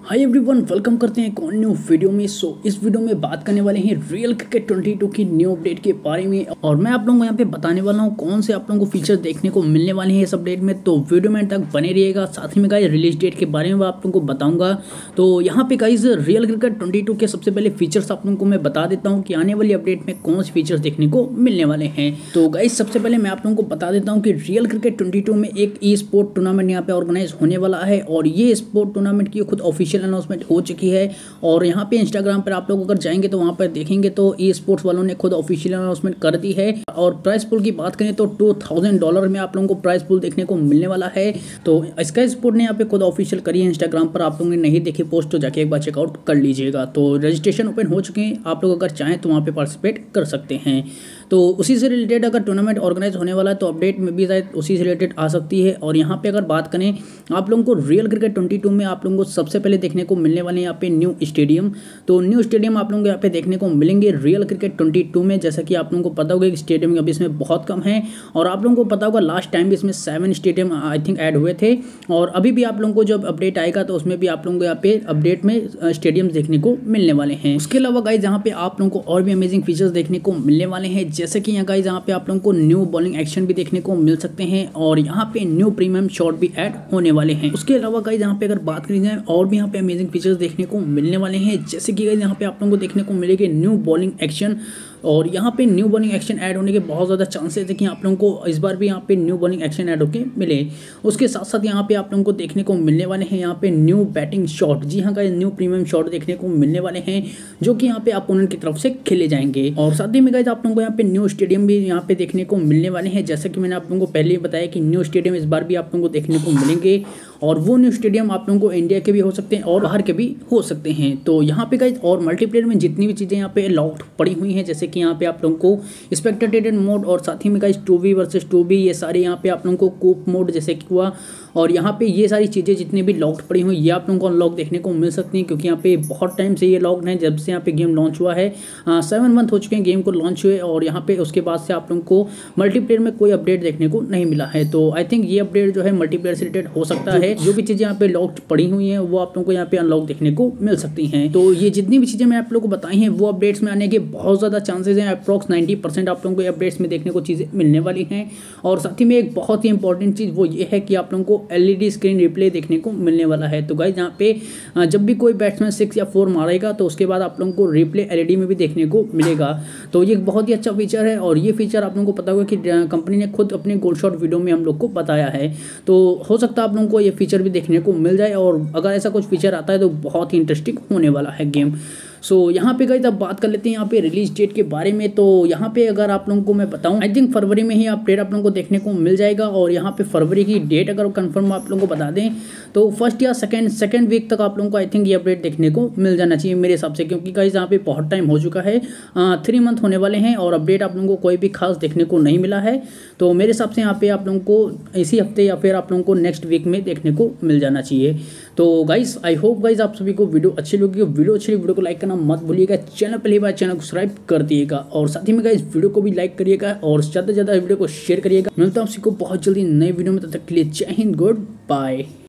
Hi everyone, welcome करते हैं एक और न्यू वीडियो में। इस वीडियो में बात करने वाले हैं रियल क्रिकेट 22 की न्यू अपडेट के बारे में और मैं आप लोगों को यहाँ पे बताने वाला हूँ कौन से आप लोगों को फीचर देखने को मिलने वाले हैं इस अपडेट में। तो वीडियो में तक बने रहिएगा। साथ ही में गाइस रिलीज डेट के बारे में आप लोगों को बताऊंगा। तो यहाँ पे गाइस रियल क्रिकेट 22 के सबसे पहले फीचर्स आप लोगों को मैं बता देता हूँ कि आने वाली अपडेट में कौन से फीचर्स देखने को मिलने वाले हैं। तो गाइस सबसे पहले मैं आप लोगों को बता देता हूँ कि रियल क्रिकेट 22 में एक ई स्पोर्ट टूर्नामेंट यहाँ पे ऑर्गेनाइज होने वाला है और ये स्पोर्ट टूर्नामेंट की खुद ऑफिशियल अनाउंसमेंट हो चुकी है। और यहाँ पे इंस्टाग्राम पर आप लोग अगर जाएंगे तो वहाँ पर देखेंगे तो ई स्पोर्ट्स वालों ने खुद ऑफिशियल अनाउंसमेंट कर दी है। और प्राइस पूल की बात करें तो $2000 में आप लोगों को प्राइस पूल देखने को मिलने वाला है। तो स्काई स्पोर्ट ने यहाँ पे खुद ऑफिशियल करी है इंस्टाग्राम पर। आप लोगों ने नहीं देखी पोस्ट तो जाके एक बार चेकआउट कर लीजिएगा। तो रजिस्ट्रेशन ओपन हो चुके हैं, आप लोग अगर चाहें तो वहाँ पे पार्टिसिपेट कर सकते हैं। तो उसी से रिलेटेड अगर टूर्नामेंट ऑर्गेनाइज होने वाला है तो अपडेट में भी शायद उसी से रिलेटेड आ सकती है। और यहाँ पे अगर बात करें आप लोगों को रियल क्रिकेट 22 में आप लोगों को सबसे पहले देखने को मिलने वाले हैं यहाँ पे न्यू स्टेडियम। तो न्यू स्टेडियम आप लोगों को यहाँ पे देखने को मिलेंगे रियल क्रिकेट 22 में। जैसा कि आप लोगों को पता होगा कि स्टेडियम अभी इसमें बहुत कम है और आप लोगों को पता होगा लास्ट टाइम भी इसमें 7 स्टेडियम आई थिंक ऐड हुए थे। और अभी भी आप लोगों को जब अपडेट आएगा तो उसमें भी आप लोगों को यहाँ पे अपडेट में स्टेडियम देखने को मिलने वाले हैं। उसके अलावा गाइज यहाँ पे आप लोगों को और भी अमेजिंग फीचर्स देखने को मिलने वाले हैं। जैसे कि यहाँ गाइज यहाँ पे आप लोगों को न्यू बॉलिंग एक्शन भी देखने को मिल सकते हैं और यहाँ पे न्यू प्रीमियम शॉट भी ऐड होने वाले हैं। उसके अलावा गाइज यहाँ पे अगर बात करी जाए और भी यहाँ पे अमेजिंग फीचर्स देखने को मिलने वाले हैं। जैसे कि गाइज यहाँ पे आप लोगों को देखने को मिलेंगे न्यू बॉलिंग एक्शन और यहाँ पे न्यू बॉलिंग एक्शन ऐड होने के बहुत ज़्यादा चांसेस है कि आप लोगों को इस बार भी यहाँ पे न्यू बॉलिंग एक्शन ऐड होके मिले। उसके साथ साथ यहाँ पे आप लोगों को देखने को मिलने वाले हैं यहाँ पे न्यू बैटिंग शॉट। जी हाँ गाइस, न्यू प्रीमियम शॉट देखने को मिलने वाले हैं जो कि यहाँ पे अपोनेंट की तरफ से खेले जाएंगे। और साथ ही में गाइस आप लोगों को यहाँ पे न्यू स्टेडियम भी यहाँ पे देखने को मिलने वाले हैं। जैसा कि मैंने आप लोगों को पहले ही बताया कि न्यू स्टेडियम इस बार भी आप लोगों को देखने को मिलेंगे और वो न्यू स्टेडियम आप लोगों को इंडिया के भी हो सकते हैं और बाहर के भी हो सकते हैं। तो यहाँ पे गाइस और मल्टीप्लेयर में जितनी भी चीज़ें यहाँ पे लॉक्ड पड़ी हुई हैं, जैसे कि यहाँ पे आप लोगों को स्पेक्टेटेड मोड और साथ ही में गाइस 2v वर्सेस 2v, ये सारे यहाँ पे आप लोगों को कूप मोड जैसे कि हुआ और यहाँ पे ये सारी चीज़ें जितनी भी लॉक्ड पड़ी हुई ये आप लोगों को अनलॉक देखने को मिल सकती हैं। क्योंकि यहाँ पे बहुत टाइम से ये लॉक्ड है, जब से यहाँ पे गेम लॉन्च हुआ है 7 मंथ हो चुके हैं गेम को लॉन्च हुए और यहाँ पे उसके बाद से आप लोगों को मल्टीप्लेयर में कोई अपडेट देखने को नहीं मिला है। तो आई थिंक ये अपडेट जो है मल्टीप्लेयर से रिलेटेड हो सकता है। जो भी चीज़ें यहाँ पे लॉक्ड पड़ी हुई हैं वो आप लोगों को यहाँ पे अनलॉक देखने को मिल सकती हैं। तो ये जितनी भी चीज़ें मैं आप लोगों को बताई हैं वो अपडेट्स में आने के बहुत ज़्यादा चांसेस हैं। अप्रॉक्स 90% आप लोगों को अपडेट्स में देखने को चीज़ें मिलने वाली हैं। और साथ ही में एक बहुत ही इंपॉर्टेंट चीज़ वो ये है कि आप लोगों को LED स्क्रीन रिप्ले देखने को मिलने वाला है। तो गाइस यहाँ पे जब भी कोई बैट्समैन 6 या 4 मारेगा तो उसके बाद आप लोगों को रिप्ले LED में भी देखने को मिलेगा। तो ये बहुत ही अच्छा फीचर है और ये फीचर आप लोगों को पता होगा कि कंपनी ने खुद अपने गोल्ड शॉट वीडियो में हम लोग को बताया है। तो हो सकता है आप लोगों को ये फीचर भी देखने को मिल जाए और अगर ऐसा कुछ फीचर आता है तो बहुत ही इंटरेस्टिंग होने वाला है गेम। यहाँ पे गाइस अब बात कर लेते हैं यहाँ पे रिलीज डेट के बारे में। तो यहाँ पे अगर आप लोगों को मैं बताऊँ आई थिंक फरवरी में ही अपडेट आप लोगों को देखने को मिल जाएगा। और यहाँ पे फरवरी की डेट अगर कंफर्म आप लोगों को बता दें तो फर्स्ट या सेकंड वीक तक आप लोगों को आई थिंक ये अपडेट देखने को मिल जाना चाहिए मेरे हिसाब से। क्योंकि गाइस यहाँ पे बहुत टाइम हो चुका है, 3 मंथ होने वाले हैं और अपडेट आप लोगों को कोई भी खास देखने को नहीं मिला है। तो मेरे हिसाब से यहाँ पे आप लोगों को इसी हफ्ते या फिर आप लोगों को नेक्स्ट वीक में देखने को मिल जाना चाहिए। तो गाइस आई होप गाइस आप सभी को वीडियो अच्छी लगी। वीडियो को लाइक करना मत भूलिएगा। चैनल पहली बार चैनल को सब्सक्राइब कर दिएगा और साथ ही में गाइस वीडियो को भी लाइक करिएगा और ज़्यादा से ज़्यादा वीडियो को शेयर करिएगा। मिलता हूं आपसे को बहुत जल्दी नए वीडियो में, तब तक के लिए जय हिंद, गुड बाय।